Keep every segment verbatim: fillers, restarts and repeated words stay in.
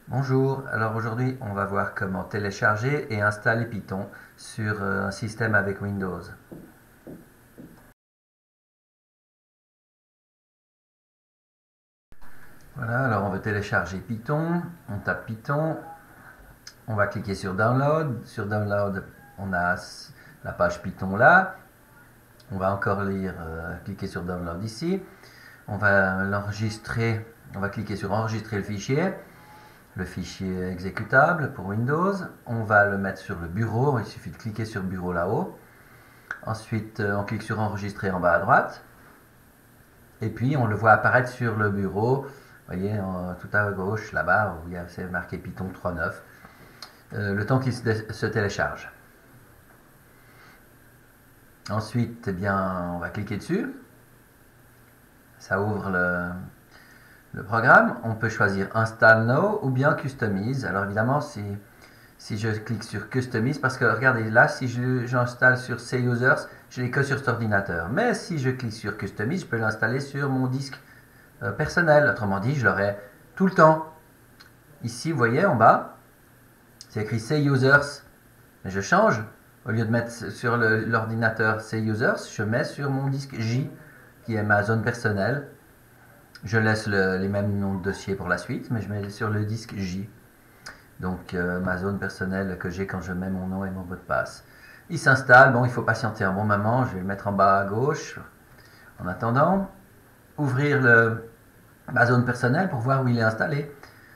Bonjour, alors aujourd'hui on va voir comment télécharger et installer Python sur euh, un système avec Windows. Voilà, alors on veut télécharger Python, on tape Python, on va cliquer sur Download, sur Download on a la page Python là, on va encore lire, euh, cliquer sur Download ici, on va l'enregistrer, on va cliquer sur Enregistrer le fichier, le fichier exécutable pour Windows, on va le mettre sur le bureau, il suffit de cliquer sur Bureau là-haut. Ensuite, on clique sur Enregistrer en bas à droite. Et puis, on le voit apparaître sur le bureau. Vous voyez, en, tout à gauche, là-bas, où il y a c'est marqué Python trois point neuf. Euh, le temps qu'il se, se télécharge. Ensuite, eh bien, on va cliquer dessus. Ça ouvre le, le programme. On peut choisir Install Now ou bien Customize. Alors évidemment, si, si je clique sur Customize, parce que regardez là, si j'installe je, sur C Users, je l'ai que sur cet ordinateur. Mais si je clique sur Customize, je peux l'installer sur mon disque euh, personnel. Autrement dit, je l'aurai tout le temps. Ici, vous voyez en bas, c'est écrit C Users. Mais je change. Au lieu de mettre sur l'ordinateur C Users, je mets sur mon disque J, qui est ma zone personnelle. Je laisse le, les mêmes noms de dossier pour la suite, mais je mets sur le disque J. Donc euh, ma zone personnelle que j'ai quand je mets mon nom et mon mot de passe. Il s'installe, bon il faut patienter un bon moment, je vais le mettre en bas à gauche. En attendant, ouvrir le, ma zone personnelle pour voir où il est installé.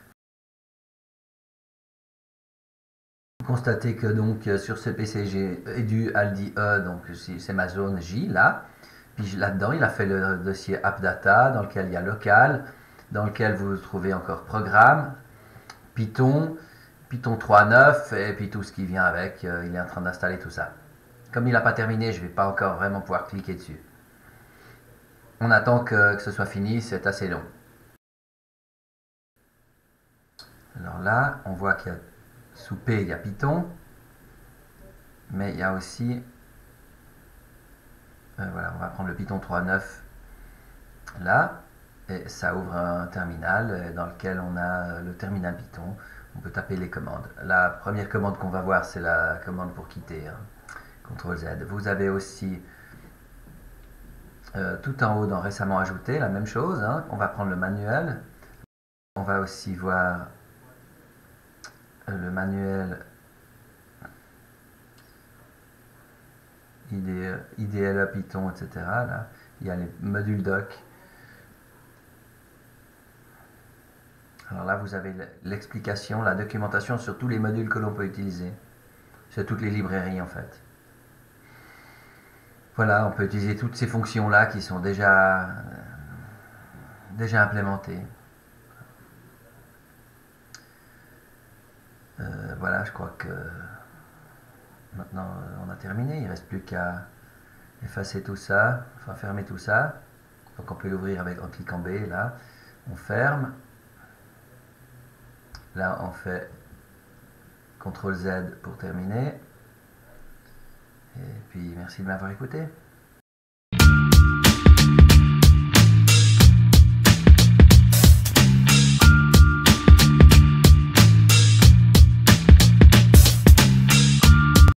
Vous constatez que donc sur ce P C j'ai edu aldi e, donc c'est ma zone J là. Puis là-dedans il a fait le dossier appdata dans lequel il y a local, dans lequel vous trouvez encore programme, Python, Python trois point neuf et puis tout ce qui vient avec, euh, il est en train d'installer tout ça. Comme il n'a pas terminé, je ne vais pas encore vraiment pouvoir cliquer dessus. On attend que, que ce soit fini, c'est assez long. Alors là, on voit qu'il y a sous P, il y a Python, mais il y a aussi, euh, voilà, on va prendre le Python trois point neuf là, et ça ouvre un terminal dans lequel on a le terminal Python. On peut taper les commandes. La première commande qu'on va voir, c'est la commande pour quitter, hein. contrôle Z. Vous avez aussi euh, tout en haut dans récemment ajouté, la même chose, hein. On va prendre le manuel. On va aussi voir euh, le manuel I D L E, Python, et cetera. Là, il y a les modules doc. Alors là, vous avez l'explication, la documentation sur tous les modules que l'on peut utiliser. Sur toutes les librairies, en fait. Voilà, on peut utiliser toutes ces fonctions-là qui sont déjà, euh, déjà implémentées. Euh, voilà, je crois que maintenant on a terminé. Il ne reste plus qu'à effacer tout ça, enfin fermer tout ça. Donc on peut l'ouvrir avec en cliquant B, là. On ferme. Là, on fait contrôle Z pour terminer. Et puis, merci de m'avoir écouté.